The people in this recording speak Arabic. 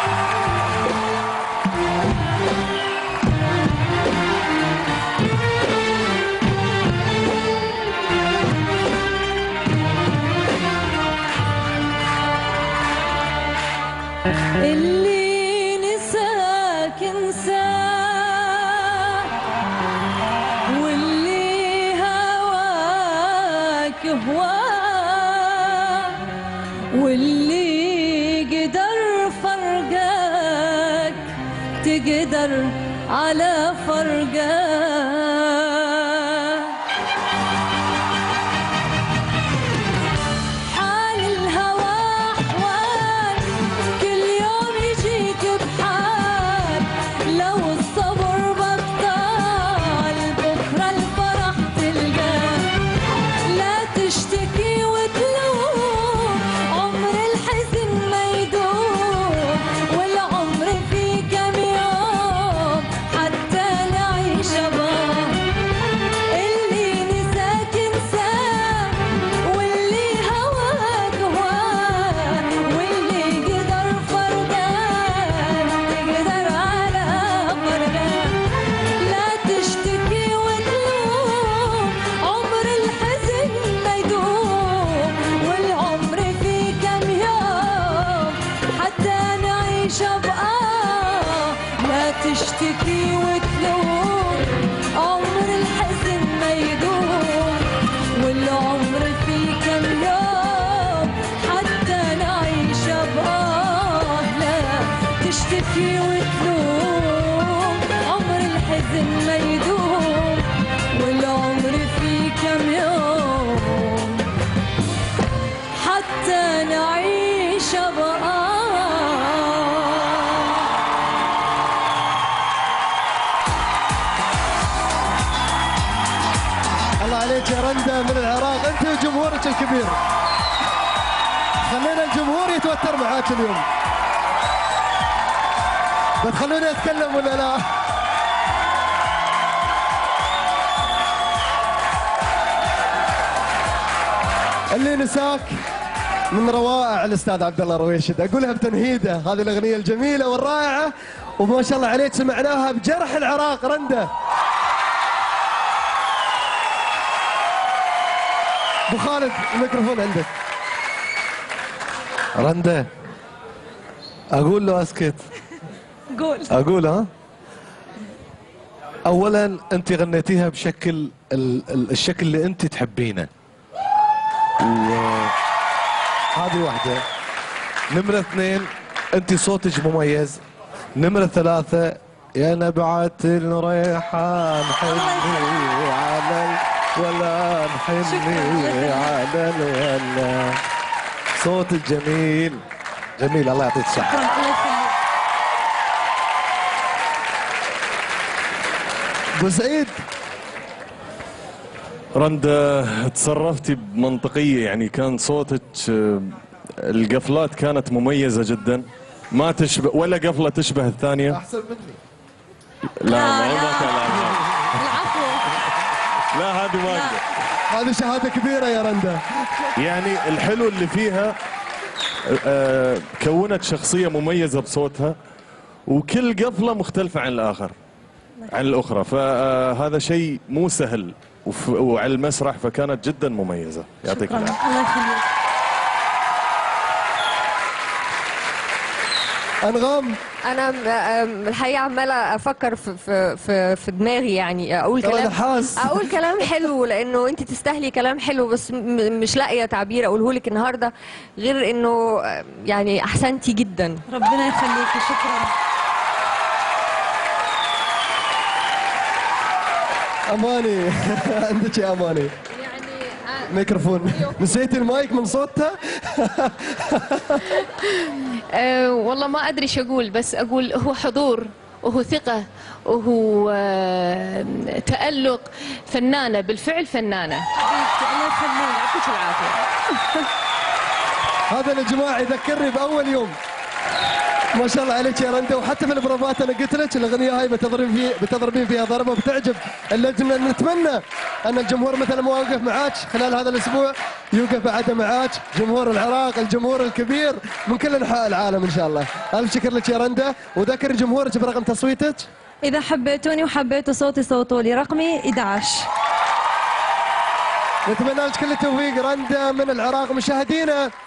اللي نساك انساه، واللي هواك هواه، واللي قدر فرقك تقدر على فرقك. تشتكي وتلوم عمر الحزن ما يدوم، والعمر فيه كم يوم حتى نعيش بآه. لا تشتكي وتلوم عمر الحزن ما يدوم، والعمر فيه كم يوم حتى نعيش بآه. عليك يا رندا من العراق، انت وجمهورك الكبير. خلينا الجمهور يتوتر معاك اليوم. بتخلوني اتكلم ولا لا؟ اللي نساك من روائع الاستاذ عبد الله رويشد، اقولها بتنهيده، هذه الاغنيه الجميله والرائعه وما شاء الله عليك سمعناها بجرح العراق. رندا ابو خالد الميكروفون عندك. رندا اقول له اسكت؟ قول. اقول ها؟ اولا انت غنيتيها بشكل الشكل اللي انت تحبينه، هذه واحده. نمره اثنين انت صوتك مميز. نمره ثلاثه يا نبعة الريحان حني على ولا نحني على الولا. صوتك جميل جميل، الله يعطيك الصحة. ابو سعيد. رندا تصرفتي بمنطقية، يعني كان صوتك القفلات كانت مميزة جدا، ما تشبه ولا قفلة تشبه الثانية. أحسن مني. لا ما كان. العفو. لا هذه واجدة، هذه شهادة كبيرة يا رندا. يعني الحلو اللي فيها كونت شخصية مميزة بصوتها، وكل قفلة مختلفة عن الآخر عن الأخرى، فهذا شيء مو سهل وعلى المسرح، فكانت جدا مميزة. يعطيك العافية. الله يخليك. أنغام. أنا الحقيقة عمالة أفكر في دماغي، يعني أقول كلام حلو، لأنه أنت تستاهلي كلام حلو، بس مش لاقية تعبير أقوله لك النهاردة غير إنه يعني أحسنتي جدا. ربنا يخليكي، شكرا. أماني عندك يا أماني ميكروفون. نسيتي المايك من صوتها؟ والله ما أدري شو أقول، بس أقول هو حضور وهو ثقة وهو تألق. فنانة بالفعل، فنانة. الله يخليك، يعطيك العافية. هذا يا جماعة يذكرني بأول يوم ما شاء الله عليك يا رندا، وحتى في البروفات انا قلت لك الاغنيه هاي بتضربين فيها ضربه وبتعجب اللجنه. نتمنى ان الجمهور مثل ما وقف معاك خلال هذا الاسبوع يوقف بعد معاك جمهور العراق، الجمهور الكبير من كل انحاء العالم ان شاء الله. الف شكر لك يا رندا، وذكر جمهورك برقم تصويتك. اذا حبيتوني وحبيتوا صوتي صوتوا لي، رقمي 11. نتمنى لك كل التوفيق رندا من العراق. مشاهدينا